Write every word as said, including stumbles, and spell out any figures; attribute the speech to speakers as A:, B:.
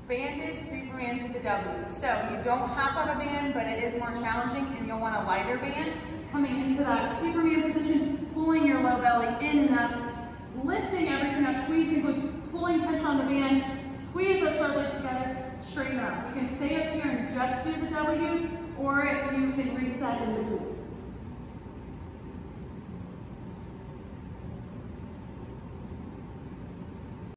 A: Banded Supermans with the W. So you don't have to have a band, but it is more challenging and you'll want a lighter band. Coming into that Superman position, pulling your low belly in and up, lifting everything up, squeezing glutes, pulling tension on the band, squeeze those short legs together, straighten up. You can stay up here and just do the W's, or if you can reset in between.